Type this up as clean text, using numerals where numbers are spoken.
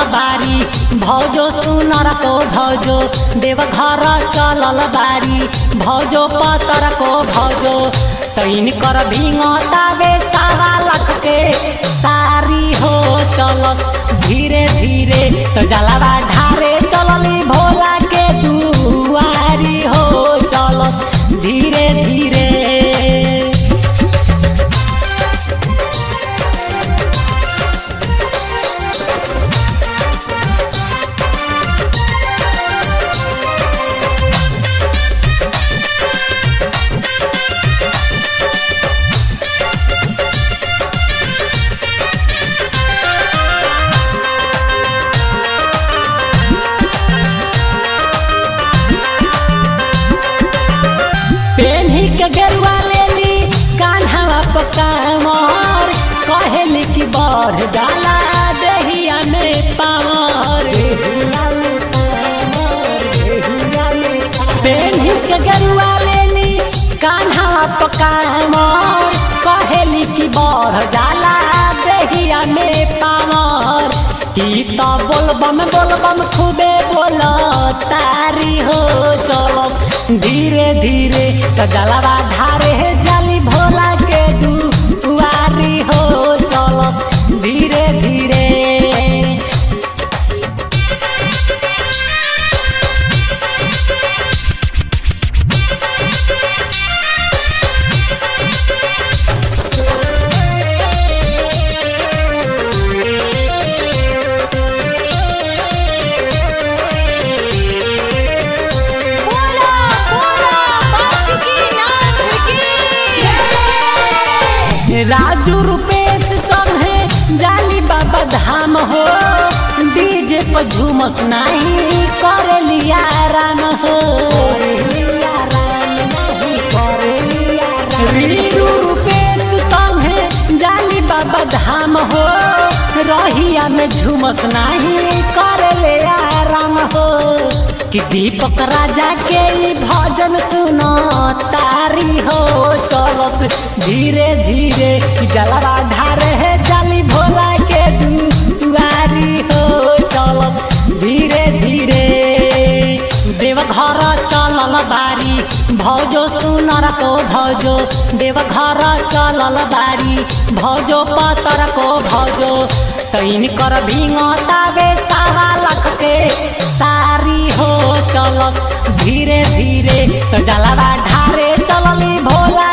बारी भौजो सुनर को भौजो देवघर चलल बारी भौजो पतर को भौजो तैन कर भिंगतावे 1.25 लाख के सारी हो चलस धीरे धीरे तो जलवा ढारे चलली भोला के दुआरी हो चलस धीरे धीरे। पेन्ही के गेरुआ लेली कान्हा पकामर कहेली कि बढ़ जाला देहिया में पावर। पेन्ही के गेरुआ लेली कान्हा पकामर कहेली कि बढ़ जाला देहिया में पावर। की तो बोलबम खूबे बोल तारी हो चलस धीरे धीरे तो जलवा ढारे जाली भोला के दुआरी हो चलस धीरे धीरे। राजू रुपेश संगे जाली बाबा धाम हो डीजे पर झूमस नहीं करे लिया रान हो। रीरू रुपेश संगे जाली बाबा धाम हो रहिया में झूमस नहीं करे लिया राम हो। कि दीपक राजा के भजन सुनो तारी हो चलस धीरे धीरे जलवा ढारे जाली भोला के दुआरी हो चलस धीरे धीरे। देवघर चलल बारी भौजो सुनर को भौजो देवघर चलल बारी भौजो पतर को भौजो तैन कर भिंगतावे 1.25 लाख के सारी हो चलस धीरे धीरे तो जलवा ढारे चलली भोला